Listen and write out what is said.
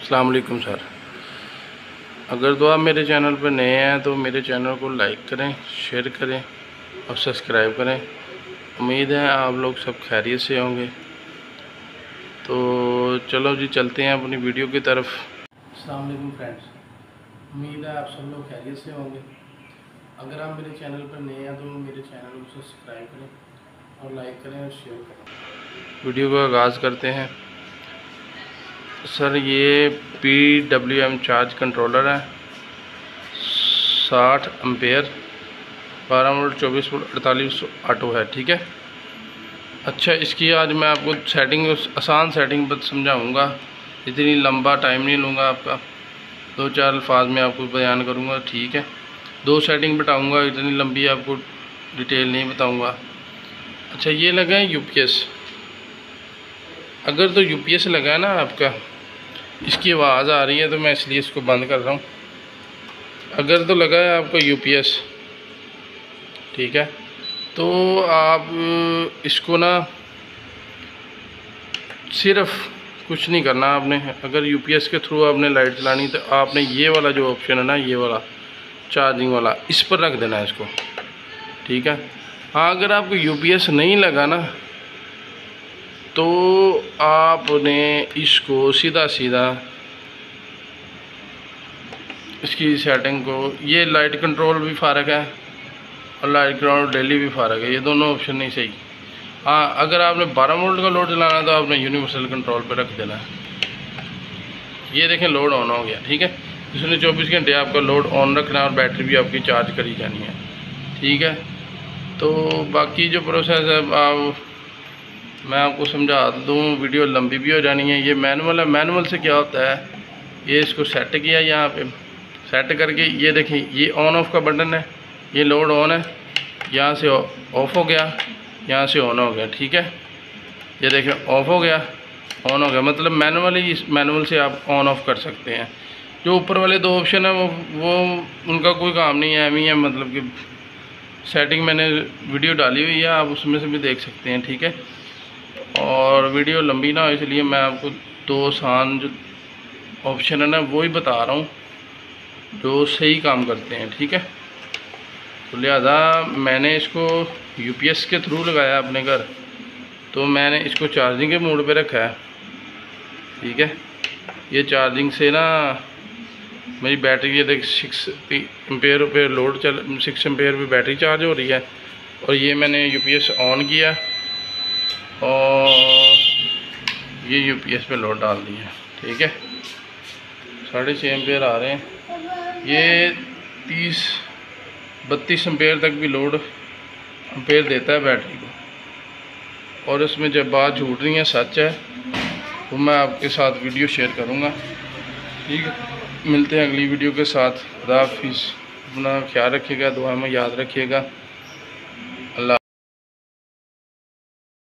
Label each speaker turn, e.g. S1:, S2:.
S1: अस्सलाम वालेकुम सर। अगर तो आप मेरे चैनल पर नए हैं तो मेरे चैनल को लाइक करें, शेयर करें और सब्सक्राइब करें। उम्मीद है आप लोग सब खैरियत से होंगे। तो चलो जी, चलते हैं अपनी वीडियो की तरफ। अस्सलाम वालेकुम फ्रेंड्स, उम्मीद है आप सब लोग खैरियत से होंगे। अगर आप मेरे चैनल पर नए हैं तो मेरे चैनल को सब्सक्राइब करें और लाइक करें और शेयर करें। वीडियो का आगाज़ करते हैं। सर ये PWM चार्ज कंट्रोलर है, 60 एम्पेयर, 12 वोल्ट, 24 वोल्ट, 48 ऑटो है। ठीक है। अच्छा, इसकी आज मैं आपको सेटिंग, आसान सेटिंग पर समझाऊंगा। इतनी लंबा टाइम नहीं लूँगा आपका, 2-4 अल्फाज में आपको बयान करूँगा। ठीक है। 2 सेटिंग बताऊँगा, इतनी लंबी आपको डिटेल नहीं बताऊँगा। अच्छा, ये लगा है UPS। अगर तो UPS लगा है ना आपका, इसकी आवाज़ आ रही है तो मैं इसलिए इसको बंद कर रहा हूँ। अगर तो लगा है आपको UPS, ठीक है, तो आप इसको ना सिर्फ कुछ नहीं करना आपने। अगर UPS के थ्रू आपने लाइट चलानी तो आपने ये वाला जो ऑप्शन है ना, ये वाला चार्जिंग वाला, इस पर रख देना है इसको। ठीक है। हाँ, अगर आपको UPS नहीं लगा ना तो आपने इसको सीधा इसकी सेटिंग को, ये लाइट कंट्रोल भी फ़र्क है और लाइट कंट्रोल डेली भी फ़र्क है, ये दोनों ऑप्शन नहीं सही। हाँ, अगर आपने 12 वोल्ट का लोड चलाना है तो आपने यूनिवर्सल कंट्रोल पे रख देना है। ये देखें, लोड ऑन हो गया। ठीक है। इसने 24 घंटे आपका लोड ऑन रखना है और बैटरी भी आपकी चार्ज करी जानी है। ठीक है। तो बाकी जो प्रोसेस है मैं आपको समझा दूँ, वीडियो लंबी भी हो जानी है। ये मैनुअल है। मैनुअल से क्या होता है, ये इसको सेट किया, यहाँ पे सेट करके ये देखें, ये ऑन ऑफ का बटन है, ये लोड ऑन है, यहाँ से ऑफ हो गया, यहाँ से ऑन हो गया। ठीक है। ये देखें, ऑफ हो गया, ऑन हो गया, मतलब मैनुअली, इस मैनुअल से आप ऑन ऑफ कर सकते हैं। जो ऊपर वाले 2 ऑप्शन है वो उनका कोई काम नहीं है, एम ही है, मतलब कि सेटिंग मैंने वीडियो डाली हुई है, आप उसमें से भी देख सकते हैं। ठीक है। और वीडियो लंबी ना हो इसलिए मैं आपको 2 आसान जो ऑप्शन है ना वो ही बता रहा हूँ जो सही काम करते हैं। ठीक है। तो लिहाजा मैंने इसको UPS के थ्रू लगाया अपने घर, तो मैंने इसको चार्जिंग के मोड पे रखा है। ठीक है। ये चार्जिंग से ना मेरी बैटरी, ये देख 6 एम्पेयर पे लोड 6 एम्पेयर पे बैटरी चार्ज हो रही है। और ये मैंने UPS ऑन किया और ये UPS पे लोड डाल दिया। ठीक है। 6.5 एम्पेयर आ रहे हैं। ये 32 एम्पेयर तक भी लोड एम्पेयर देता है बैटरी को। और इसमें जब बात झूठ नहीं है, सच है, तो मैं आपके साथ वीडियो शेयर करूँगा। ठीक है। मिलते हैं अगली वीडियो के साथ। खुदा हाफिज़। अपना ख्याल रखिएगा, दुआ में याद रखिएगा।